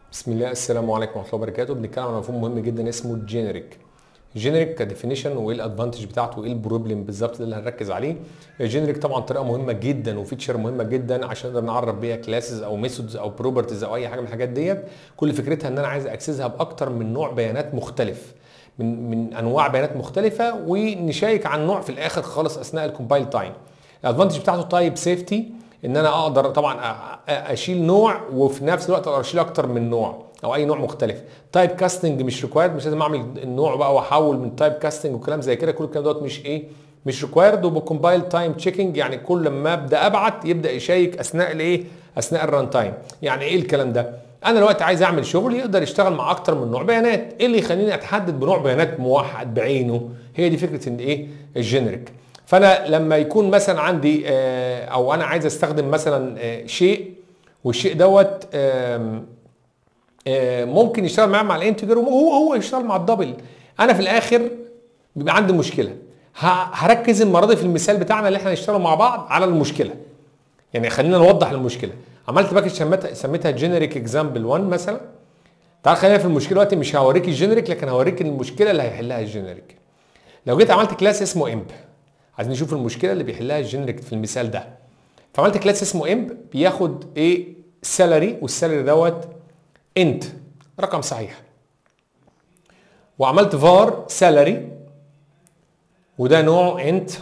بسم الله، السلام عليكم ورحمه الله وبركاته. بنتكلم عن مفهوم مهم جدا اسمه الجينيريك. الجينيريك كديفينيشن وايه الادفانتج بتاعته وايه البروبلم بالظبط اللي هنركز عليه. الجينيريك طبعا طريقه مهمه جدا وفيتشر مهمه جدا عشان نقدر نعرف بيها كلاسز او ميثودز او بروبرتيز او اي حاجه من الحاجات ديت. كل فكرتها ان انا عايز اكسسها باكتر من نوع بيانات مختلف من انواع بيانات مختلفه، ونشيك عن نوع في الاخر خالص اثناء الكومبايل تايم. الادفانتج بتاعته تايب سيفتي، ان انا اقدر طبعا اشيل نوع وفي نفس الوقت اقدر اشيل اكتر من نوع او اي نوع مختلف. تايب كاستنج مش ريكوايرد، مش لازم اعمل النوع بقى واحول من تايب كاستنج وكلام زي كده. كل الكلام دوت مش ريكوايرد. وبكومبايل تايم تشيكنج، يعني كل ما ابدا ابعت يبدا يشيك اثناء الران تايم. يعني ايه الكلام ده؟ انا دلوقتي عايز اعمل شغل يقدر يشتغل مع اكتر من نوع بيانات. ايه اللي يخليني اتحدد بنوع بيانات موحد بعينه؟ هي دي فكره ان الجينيريك. فانا لما يكون مثلا عندي او انا عايز استخدم مثلا شيء، والشيء دوت ممكن يشتغل معايا مع الانتجر وهو يشتغل مع الدبل. انا في الاخر بيبقى عندي مشكله، هركز المره دي في المثال بتاعنا اللي احنا هنشتغل مع بعض على المشكله. يعني خلينا نوضح المشكله. عملت باكج سميتها جينيريك اكزامبل 1 مثلا. تعال خلينا في المشكله دلوقتي، مش هوريك الجينيريك لكن هوريك المشكله اللي هيحلها الجينيريك. لو جيت عملت كلاس اسمه امب، عايزين نشوف المشكله اللي بيحلها الجينيريك في المثال ده. فعملت كلاس اسمه امب بياخد سالري، والسالري دوت انت رقم صحيح. وعملت فار سالري وده نوعه انت،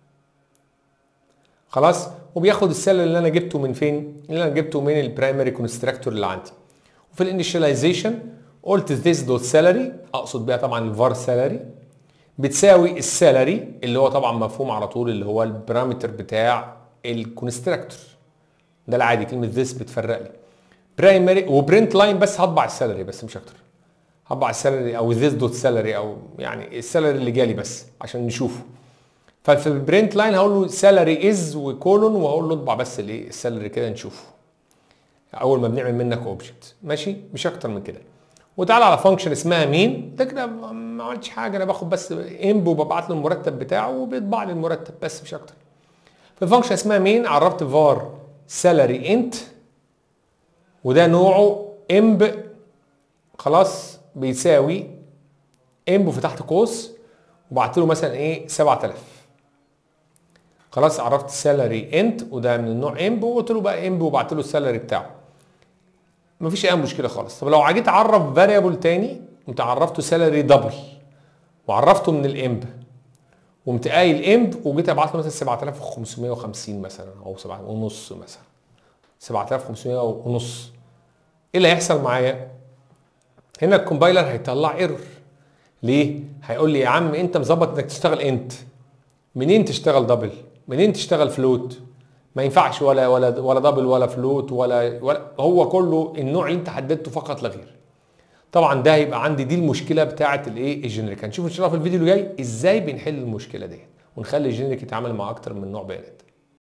خلاص. وبياخد السالري اللي انا جبته من فين؟ اللي انا جبته من البرايمري كونستراكتور اللي عندي. وفي الانيشاليزيشن قلت this دوت سالري، اقصد بيها طبعا الفار سالري، بتساوي السالري اللي هو طبعا مفهوم على طول اللي هو البارامتر بتاع الكونستراكتور. ده العادي، كلمه this بتفرق لي برايمري وبرنت لاين، بس هطبع السالري بس مش اكتر. هطبع السالري او this دوت سالري، او يعني السالري اللي جالي بس عشان نشوفه. ففي البرنت لاين هقول له سالري از وكولون، وهقول له اطبع بس السالري كده نشوفه اول ما بنعمل منك اوبجكت، ماشي؟ مش اكتر من كده. وتعالى على فانكشن اسمها مين. ده كده ما عملتش حاجه، انا باخد بس امب وببعت له المرتب بتاعه وبيطبع لي المرتب بس مش اكتر. في فانكشن اسمها مين عرفت فار سالري انت، وده نوعه امب، خلاص، بيساوي امب وفتحت قوس وبعت له مثلا 7000. خلاص عرفت سالري انت وده من النوع امب، وقلت له بقى امب وبعت له السالري بتاعه. مفيش اي مشكله خالص. طب لو جيت اعرف فاريبل تاني، قمت عرفته سالري دبل وعرفته من الامب، وقمت قايل امب وجيت ابعت له مثلا 7550 مثلا او 7 ونص مثلا، 7500 ونص. ايه اللي هيحصل معايا؟ هنا الكومبايلر هيطلع ايرور. ليه؟ هيقول لي يا عم انت مظبط انك تشتغل انت، منين تشتغل دبل؟ منين تشتغل فلوت؟ ما ينفعش ولا دبل ولا فلوت ولا هو كله النوع اللي انت حددته فقط لا غير. طبعا ده هيبقى عندي دي المشكله بتاعه الجينيريك. هنشوف ان شاء الله في الفيديو اللي جاي ازاي بنحل المشكله ديت ونخلي الجينيريك يتعامل مع اكتر من نوع بيانات.